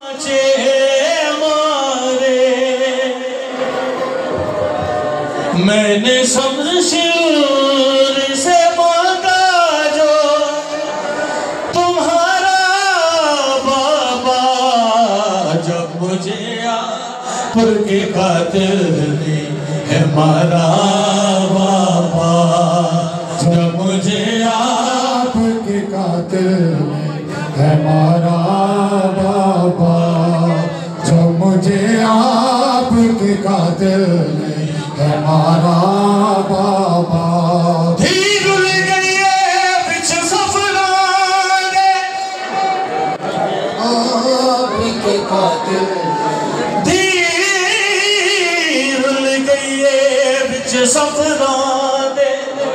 میں نے شمشیر سے مانگا جو تمہارا بابا، جب مجھے آپ کے قاتل نے ہے مارا بابا، جب مجھے آپ کے قاتل نے ہے مارا بابا، جب مجھے آپ کے قاتل نے ہمارا بابا۔ دھیر اڑ گئی ہے بچھ سفرانے آپ کے قاتل، دھیر اڑ گئی ہے بچھ سفرانے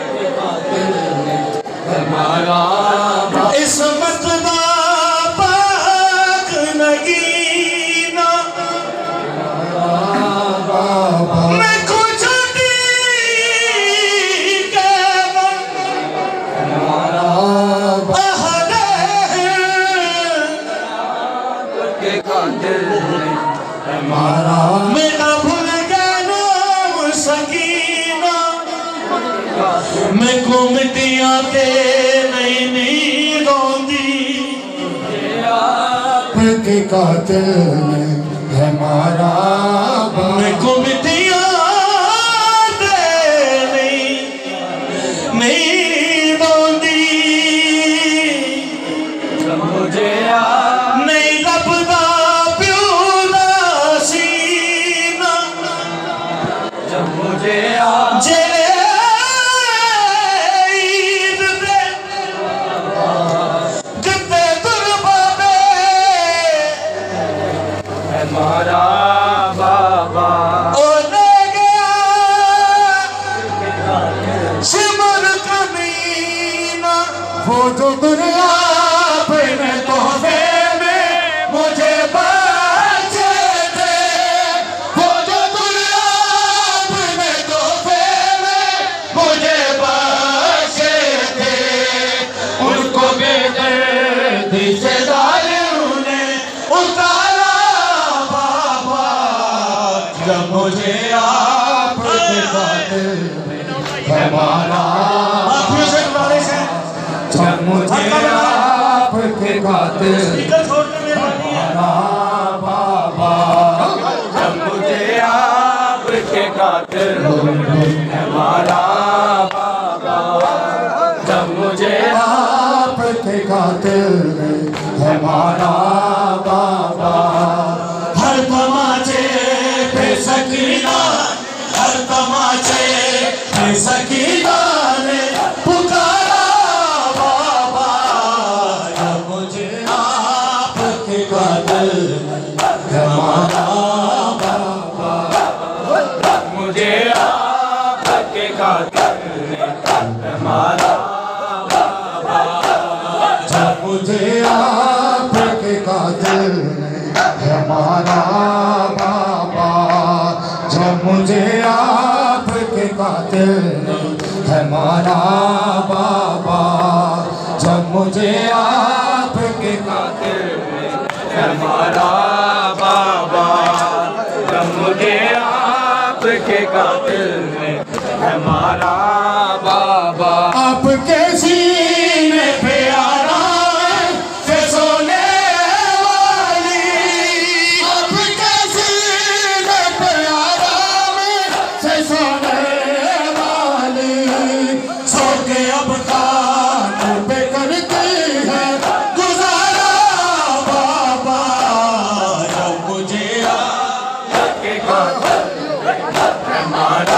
ہمارا بابا۔ عصمت دا پاک نگینہ بابا، میرا بھول گیا نام سکینہ، میں کو مٹیاں کے نہیں روندی، آپ کے قاتل نے ہمارا بابا، میں کو مٹیاں کے نہیں روندی، مجھے نہیں لبدا ہمارا بابا۔ اور لے گیا شمر کمینہ، وہ جو دنیا اپنے تحفے میں مجھے بچے تھے، وہ جو دنیا اپنے تحفے میں مجھے بچے تھے، ان کو بے دردی سے ظالم نے اتارا بابا، جب مجھے آپ کے قاتل ہمارا جب مجھے آپ کے قاتل ہمارا بابا، جب مجھے آپ کے قاتل ہمارا بابا، جب مجھے آپ کے قاتل ہمارا بابا، ہر تماچے پہ سکینہ، ہر تماچے پہ سکینہ نے پکارا بابا، جب مجھے آپ کے قاتل ہمارا بابا، جب مجھے آپ کے قاتل ہمارا بابا، جب مجھے آپ کے قاتل ہمارا بابا، جب مجھے آپ کے قاتل ہمارا بابا، جب مجھے آپ کے قاتل ہمارا بابا، جب مجھے آپ کے قاتل ہمارا بابا، آپ کے سینے پہ آرام سے سونے والی، آپ کے سینے پہ آرام سے سونے والی، سو کے اب خانوں پہ کرتی ہے گزارا بابا، جب مجھے آپ کے قاتل ہمارا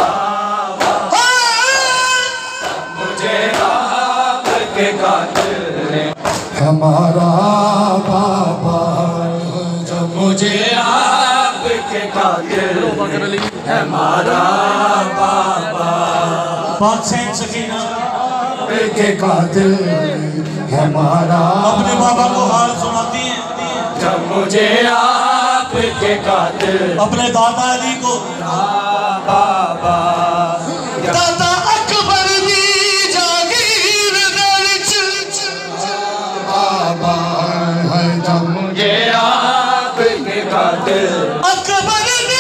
ہمارا بابا، جب مجھے آپ کے قاتل ہمارا بابا، پاک سین سکینہ کے قاتل ہمارا، اپنے بابا کو حال سناتی ہیں، جب مجھے آپ کے قاتل، اپنے دادا علی کو بابا، دادا اکبر بھی جاگیر درچ بابا ہے، جب مجھے آپ قاتل اکبر نے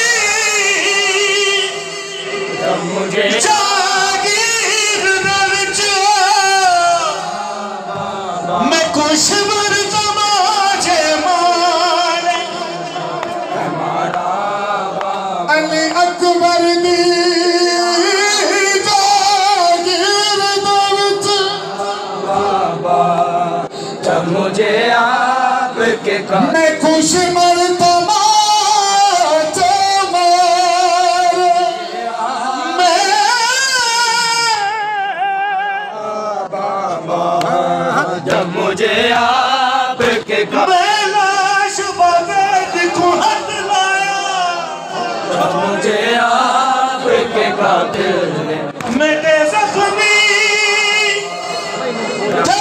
مجھے جاگیر نرچا میں کچھ مرتبہ مارے علی اکبر نے جاگیر نرچا جب مجھے آپ کے قاتل میں کچھ مرتبہ جب مجھے آپ کے قاتل میں لاش بغیر کو ہاتھ لایا جب مجھے آپ کے قاتل نے میرے زخمی تھے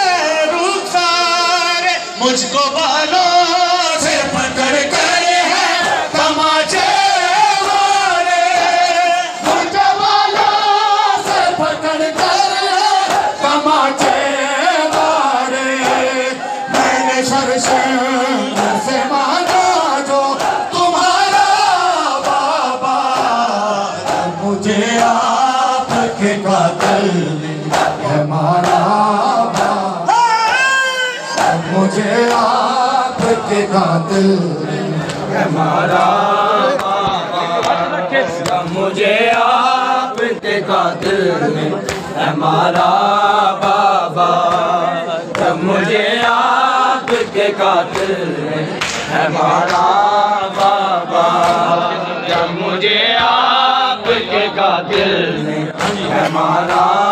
رخسار مجھ کو بالوں سے پکڑ کر ہے تماچے مارے مجھ کو بالوں سے پکڑ کر ہے تماچے مارے میں نے شرشنگر سے مانگا جو تمہارا بابا مجھے آپ کے قاتل نے ہے مارا بابا مجھے آپ کے قاتل نے ہے مارا بابا مجھے آپ کے قاتل نے ہے مارا بابا جب مجھے آپ کے قاتل نے ہے مارا بابا جب مجھے آپ کے قاتل نے ہے مارا